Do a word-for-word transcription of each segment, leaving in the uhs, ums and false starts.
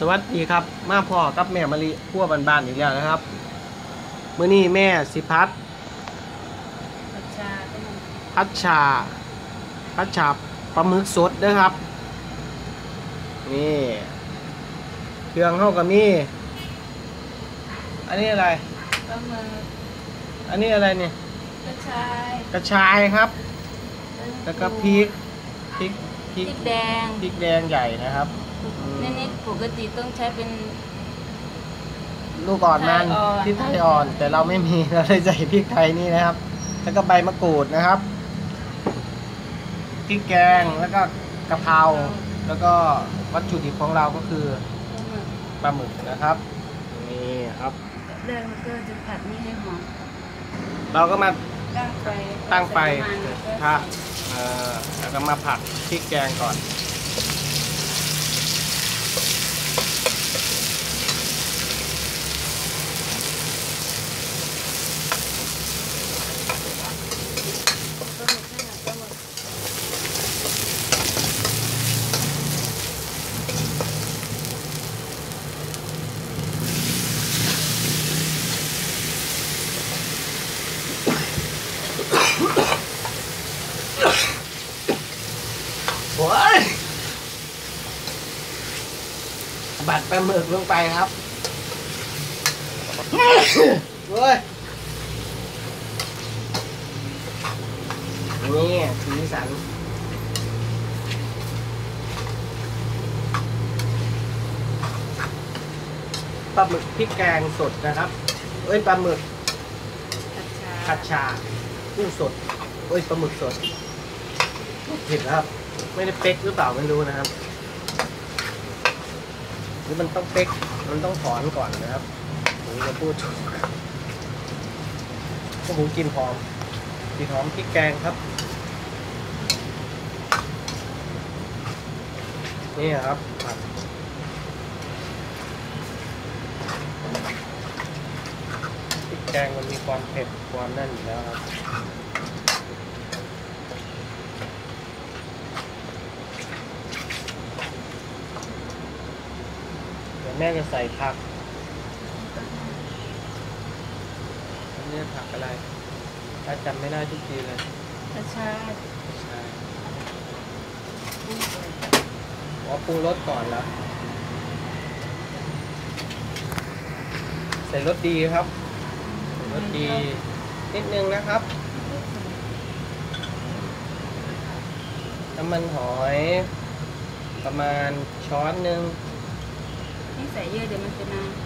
สวัสดีครับมาพ่อกับแม่มะลิพั่วบ้านๆอีกแล้วนะครับมื้อนี้แม่สิพัดพัดชาพัดชาพัดชาปลาหมึกสดนะครับนี่เครื่องเข้ากับมีอันนี้อะไรปลาหมึกอันนี้อะไรเนี่ยกระชายกระชายครับแล้วก็พริกพริกพริกแดงพริกแดงใหญ่นะครับเน้นๆปกติต้องใช้เป็นลูกอ่อนมันพริกไทยอ่อนแต่เราไม่มีเราเลยใส่พริกไทยนี่นะครับแล้วก็ใบมะกรูดนะครับพริกแกงแล้วก็กะเพราแล้วก็วัตถุดิบของเราก็คือปลาหมึกนะครับนี่ครับเรื่องก็จะผัดนี่ให้หอมเราก็มาตั้งไฟตั้งไฟถ้าเอ่อแล้วก็มาผัดพริกแกงก่อนโอ้ยบัดปลาหมึกลงไปครับเฮ้ยนี่สีสันปลาหมึกพริกแกงสดนะครับเอ้ยปลาหมึกผัดชากุ้งสดเอ้ยปลาหมึกสดผิดครับไม่ได้เป๊กหรือเปล่าไม่รู้นะครับหรือมันต้องเป๊กมันต้องถอนก่อนนะครับผมจะพูดถูกโอ้โหกลิ่นหอมกลิ่นหอมพริกแกงครับนี่ครับผัดพริกแกงมันมีความเผ็ดความนั่นอยู่แล้วครับแม่จะใส่ผักอันนี้ผักอะไรถ้าจำไม่ได้ทุกทีเลยกระชายกระชายอ๋อปรุงรสก่อนแล้วใส่รสดีครับรสดีนิดนึงนะครับน้ำมันหอยประมาณช้อนหนึ่งนี่ใส่เยอะเดี๋ยวมันจะนาน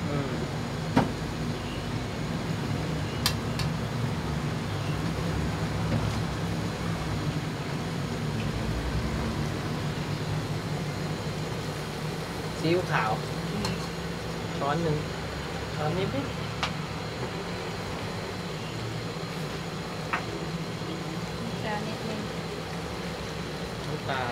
ซีอิ๊วขาวช้อนหนึ่งช้อนนิดนิดจานนิดนึงน้ำตาล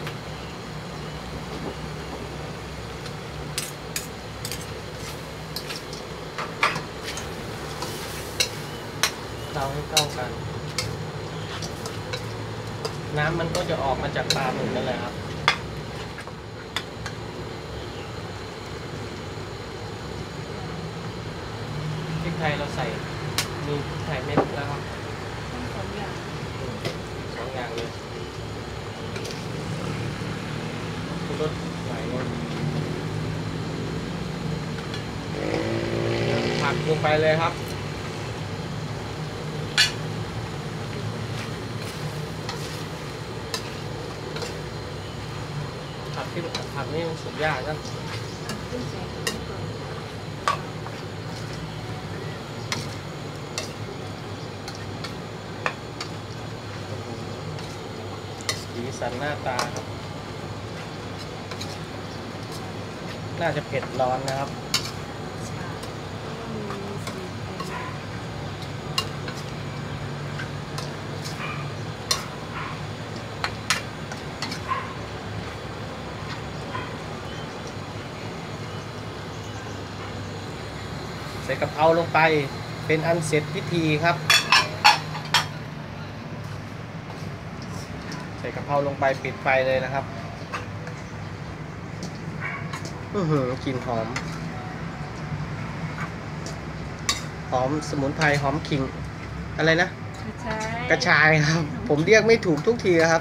เราให้เข้ากันน้ำมันก็จะออกมาจากปลาหมึกนั่นแหละครับพริกไทยเราใส่มีพริกไทยเม็ดแล้วครับสองอย่างสองอย่างเลยรสไหลเลยผัดลงไปเลยครับผัดที่ผัดนี่มันสุดยากนะสีสันหน้าตาครับน่าจะเผ็ดร้อนนะครับใส่กะเพราลงไปเป็นอันเสร็จพิธีครับใส่กะเพราลงไปปิดไฟเลยนะครับเอื้อหือกลิ่นหอมหอมสมุนไพรหอมขิงอะไรนะกระชายกระชายครับ ผมเรียกไม่ถูกทุกทีครับ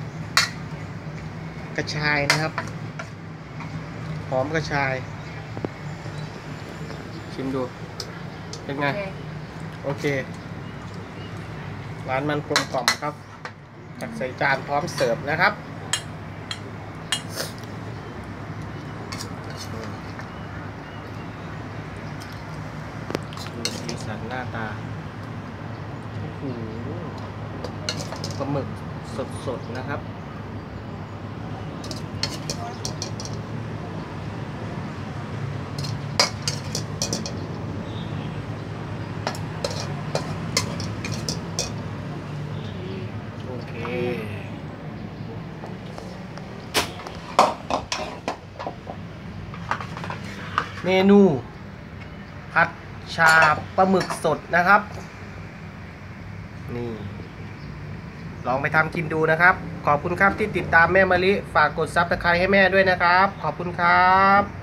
กระชายนะครับ หอมกระชาย ชิมดู เป็นไงโอเคโอเค ร้านมันกลมกล่อมครับตักใส่จานพร้อมเสิร์ฟนะครับดูสีสันหน้าตาโอ้โหปลาหมึกสดๆนะครับโอเคเมนูผัดชาปลาหมึกสดนะครับนี่ลองไปทำกินดูนะครับขอบคุณครับที่ติดตามแม่มะลิฝากกดซับสไครต์ให้แม่ด้วยนะครับขอบคุณครับ